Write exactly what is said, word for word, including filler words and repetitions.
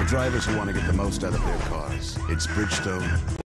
drivers who want to get the most out of their cars. It's Bridgestone.